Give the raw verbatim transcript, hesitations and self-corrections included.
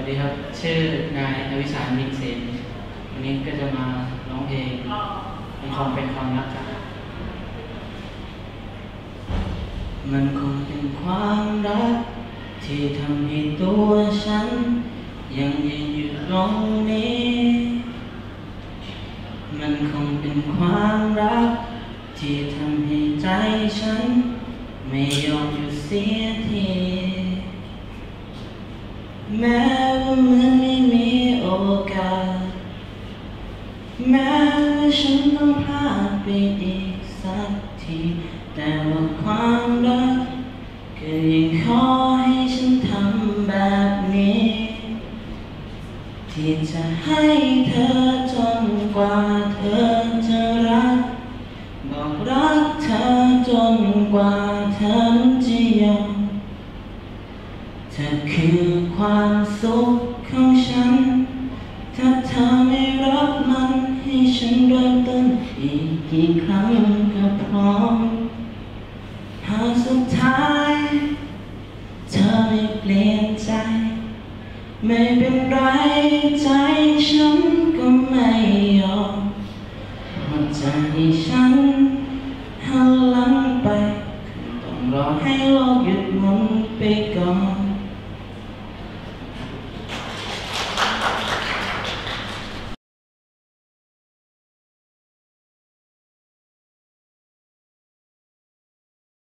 ดีครับชื่อนายอวิชาญมิตรเสนวันนี้ก็จะมาร้องเพลงเป็นความเป็นความรักครับมันคงเป็นความรักที่ทำให้ตัวฉันยังยืนอยู่ตรงนี้มันคงเป็นความรักที่ทำให้ใจฉันไม่ยอมหยุดเสียทีแม้ว่ามันไม่มีโอกาสแม้ว่าฉันต้องพลาดไปอีกสักทีแต่ว่าความรักก็ยังขอให้ฉันทำแบบนี้ที่จะให้เธอจนกว่าเธอจะรักบอกรักเธอจนกว่าเธอจะยอมเธอคือความสุขของฉันถ้าเธอไม่รับมันให้ฉันเริ่มต้นอีกกี่ครั้งก็พร้อมหากสุดท้ายเธอไม่เปลี่ยนใจไม่เป็นไรใจฉันก็ไม่ยอมเพราะใจฉัน